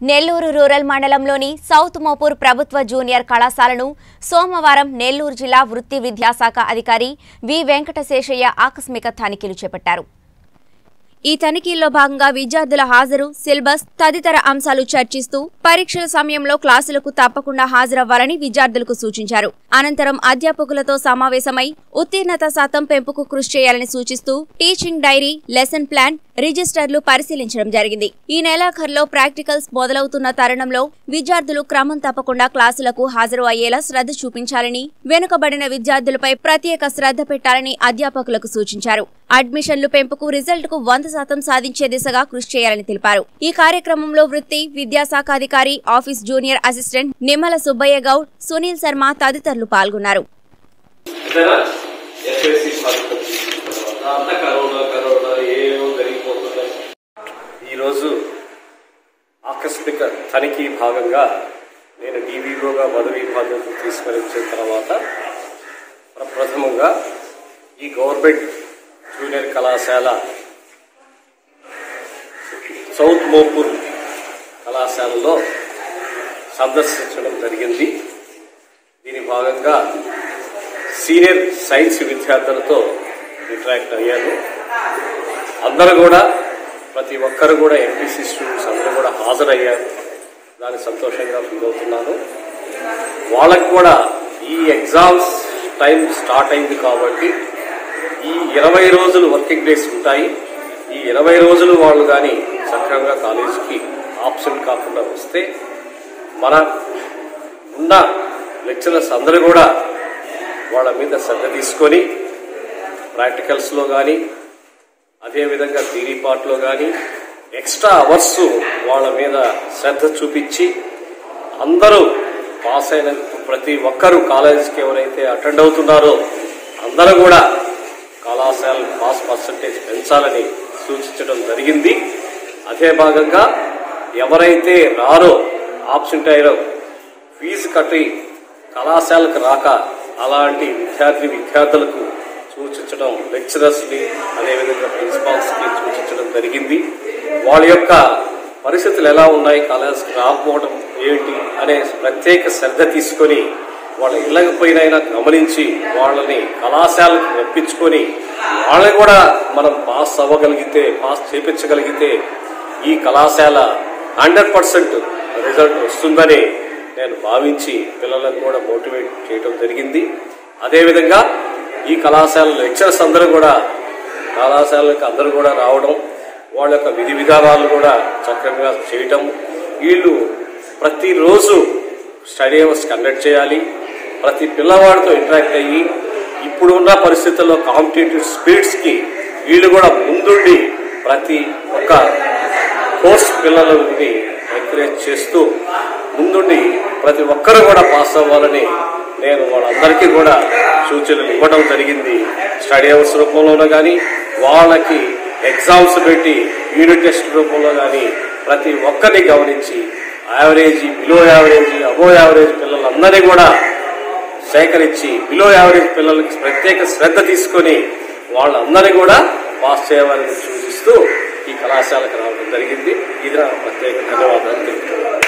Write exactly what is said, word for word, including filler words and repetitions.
Nellore rural మండలంలోని south Mopur ప్రభుత్వ junior కళాశాలను సోమవారం నెల్లూరు జిల్లా వృత్తి విద్యాశాఖ అధికారి వి వెంకటశేషయ్య ఆకస్మిక తనిఖీలు చేపట్టారు. ఈ తనిఖీల్లో భాగంగా విద్యార్థుల హాజరు, సిలబస్ తదితర అంశాలు చర్చిస్తూ పరీక్షల సమయంలో క్లాసులకు తప్పకుండా హాజరవ్వాలని విద్యార్థులకు సూచించారు. అనంతరం అధ్యాపకులతో సమావేశమై ఉత్తీర్ణత శాతం పెంపుకు కృషి చేయాలని సూచిస్తూ టీచింగ్ డైరీ, లెసన్ ప్లాన్, రిజిస్టర్లు పరిశీలించడం జరిగింది. ఈ నెలాఖరులో ప్రాక్టికల్స్ మొదలవుతున్న తరుణంలో విద్యార్థులు క్రమం తప్పకుండా క్లాసులకు హాజరు అయ్యేలా శ్రద్ధ చూపించాలని, వెనుకబడిన విద్యార్థులపై ప్రత్యేక శ్రద్ధ పెట్టాలని అధ్యాపకులకు సూచించారు. అడ్మిషన్లు పెంపుకు రిజల్ట్ కు వంద శాతం సాధించే దిశగా కృషి చేయాలని తెలిపారు. ఈ కార్యక్రమంలో వృత్తి విద్యాశాఖ అధికారి, office junior assistant Nimmala Subbaiah Goud, Sunil Sharma తదితరులు పాల్గొన్నారు. ఈరోజు ఆకస్మిక తనిఖీ భాగంగా నేను డీవీఓగా పదవీ బాధ్యతలు తీసుకొని వచ్చిన తర్వాత ప్రప్రథమంగా ఈ గవర్నమెంట్ జూనియర్ కళాశాల సౌత్ మోపూర్ కళాశాలలో సందర్శించడం జరిగింది. దీని భాగంగా సీనియర్ సైన్స్ విద్యార్థులతో ఇంటరాక్ట్ అయ్యాను. అందరూ కూడా ప్రతి ఒక్కరు కూడా ఎంపీసీ స్టూడెంట్స్ అందరూ కూడా హాజరయ్యారు. దాన్ని సంతోషంగా ఫీల్ అవుతున్నాను. వాళ్ళకు కూడా ఈ ఎగ్జామ్స్ టైం స్టార్ట్ అయింది కాబట్టి ఈ ఇరవై రోజులు వర్కింగ్ డేస్ ఉంటాయి. ఈ ఇరవై రోజులు వాళ్ళు కానీ సక్రమంగా కాలేజీకి ఆబ్సెంట్ కాకుండా వస్తే మన ఉన్న లెక్చరర్స్ అందరూ కూడా వాళ్ళ మీద శ్రద్ధ తీసుకొని ప్రాక్టికల్స్లో కానీ అదేవిధంగా థియరీ పార్ట్లో కానీ ఎక్స్ట్రా అవర్స్ వాళ్ళ మీద శ్రద్ధ చూపించి అందరూ పాస్ అయిన ప్రతి ఒక్కరూ కాలేజీకి ఎవరైతే అటెండ్ అవుతున్నారో అందరూ కూడా కళాశాల పాస్ పర్సంటేజ్ పెంచాలని సూచించడం జరిగింది. అదే భాగంగా ఎవరైతే రారో ఆబ్సెంట్ అయ్యారో ఫీజు కట్టి కళాశాలకు రాక అలాంటి విద్యార్థి విద్యార్థులకు సూచించడం, లెక్చరర్స్ని అదేవిధంగా ప్రిన్సిపాల్స్కి సూచించడం జరిగింది. వాళ్ళ యొక్క పరిస్థితులు ఎలా ఉన్నాయి, కాలేజీకి రాకపోవడం ఏంటి అనే ప్రత్యేక శ్రద్ధ తీసుకొని వాళ్ళ ఇళ్ళకి పోయినైనా గమనించి వాళ్ళని కళాశాలకు రప్పించుకొని వాళ్ళని కూడా మనం పాస్ అవ్వగలిగితే, పాస్ చేపించగలిగితే ఈ కళాశాల హండ్రెడ్ పర్సెంట్ రిజల్ట్ వస్తుందని నేను భావించి పిల్లలను కూడా మోటివేట్ చేయడం జరిగింది. అదేవిధంగా ఈ కళాశాల లెక్చరర్స్ అందరూ కూడా కళాశాలకు అందరూ కూడా రావడం, వాళ్ళ యొక్క విధి విధానాలు కూడా చక్కగా చేయటం, వీళ్ళు ప్రతిరోజు స్టడీ అవర్స్ కండక్ట్ చేయాలి. ప్రతి పిల్లవాడితో ఇంటరాక్ట్ అయ్యి ఇప్పుడున్న పరిస్థితుల్లో కాంపిటేటివ్ స్పీడ్స్కి వీళ్ళు కూడా ముందుండి ప్రతి ఒక్క కోర్స్ పిల్లలని ఎంకరేజ్ చేస్తూ ముందుండి ప్రతి ఒక్కరు కూడా పాస్ అవ్వాలని నేను వాళ్ళందరికీ కూడా సూచనలు ఇవ్వడం జరిగింది. స్టడీ అవర్స్ రూపంలోనూ కానీ వాళ్ళకి ఎగ్జామ్స్ పెట్టి యూనిట్ టెస్ట్ రూపంలో కానీ ప్రతి ఒక్కరిని గమనించి యావరేజీ, బిలో యావరేజీ, అబో యావరేజ్ పిల్లలందరినీ కూడా సేకరించి బిలో యావరేజ్ పిల్లలకి ప్రత్యేక శ్రద్ధ తీసుకొని వాళ్ళందరినీ కూడా పాస్ చేయాలని సూచిస్తూ ఈ కళాశాలకు రావడం జరిగింది. ఇది నా ప్రత్యేక ధన్యవాదాలు తెలుపుతున్నాను.